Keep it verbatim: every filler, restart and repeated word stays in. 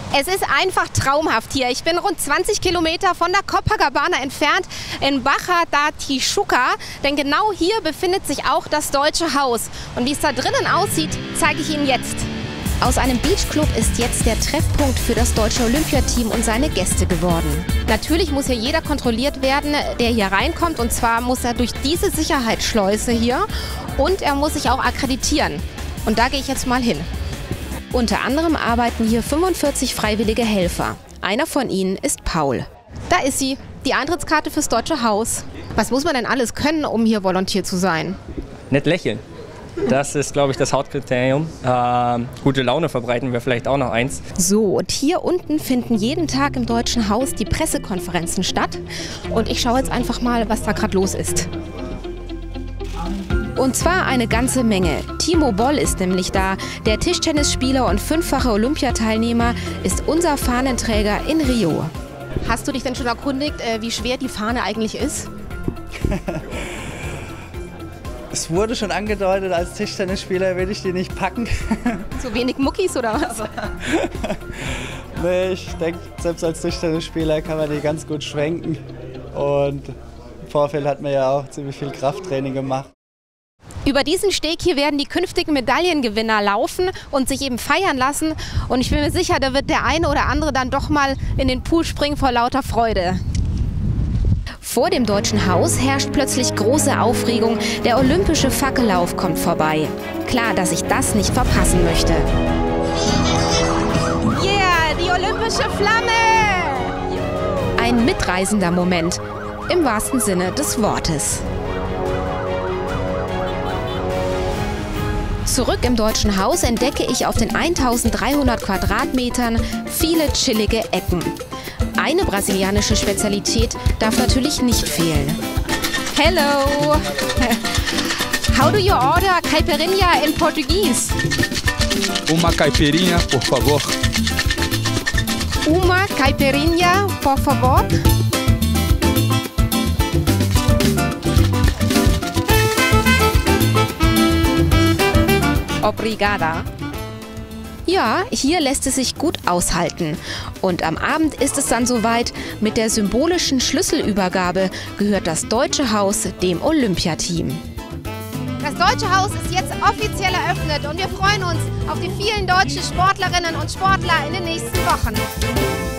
Es ist einfach traumhaft hier. Ich bin rund zwanzig Kilometer von der Copacabana entfernt in Baja da Tijuca, denn genau hier befindet sich auch das Deutsche Haus. Und wie es da drinnen aussieht, zeige ich Ihnen jetzt. Aus einem Beachclub ist jetzt der Treffpunkt für das deutsche Olympiateam und seine Gäste geworden. Natürlich muss hier jeder kontrolliert werden, der hier reinkommt, und zwar muss er durch diese Sicherheitsschleuse hier und er muss sich auch akkreditieren. Und da gehe ich jetzt mal hin. Unter anderem arbeiten hier fünfundvierzig freiwillige Helfer. Einer von ihnen ist Paul. Da ist sie, die Eintrittskarte fürs Deutsche Haus. Was muss man denn alles können, um hier Volontier zu sein? Nett lächeln. Das ist, glaube ich, das Hauptkriterium. Ähm, gute Laune verbreiten wäre vielleicht auch noch eins. So, und hier unten finden jeden Tag im Deutschen Haus die Pressekonferenzen statt. Und ich schaue jetzt einfach mal, was da gerade los ist. Und zwar eine ganze Menge. Timo Boll ist nämlich da. Der Tischtennisspieler und fünffache Olympiateilnehmer ist unser Fahnenträger in Rio. Hast du dich denn schon erkundigt, wie schwer die Fahne eigentlich ist? Es wurde schon angedeutet, als Tischtennisspieler will ich die nicht packen. So wenig Muckis oder was? Nee, ich denke, selbst als Tischtennisspieler kann man die ganz gut schwenken. Und im Vorfeld hat man ja auch ziemlich viel Krafttraining gemacht. Über diesen Steg hier werden die künftigen Medaillengewinner laufen und sich eben feiern lassen. Und ich bin mir sicher, da wird der eine oder andere dann doch mal in den Pool springen vor lauter Freude. Vor dem Deutschen Haus herrscht plötzlich große Aufregung. Der olympische Fackellauf kommt vorbei. Klar, dass ich das nicht verpassen möchte. Yeah, die olympische Flamme! Ein mitreißender Moment, im wahrsten Sinne des Wortes. Zurück im Deutschen Haus entdecke ich auf den eintausenddreihundert Quadratmetern viele chillige Ecken. Eine brasilianische Spezialität darf natürlich nicht fehlen. Hello! How do you order caipirinha in Portuguese? Uma caipirinha, por favor. Uma caipirinha, por favor. Obrigada. Ja, hier lässt es sich gut aushalten. Und am Abend ist es dann soweit. Mit der symbolischen Schlüsselübergabe gehört das Deutsche Haus dem Olympiateam. Das Deutsche Haus ist jetzt offiziell eröffnet und wir freuen uns auf die vielen deutschen Sportlerinnen und Sportler in den nächsten Wochen.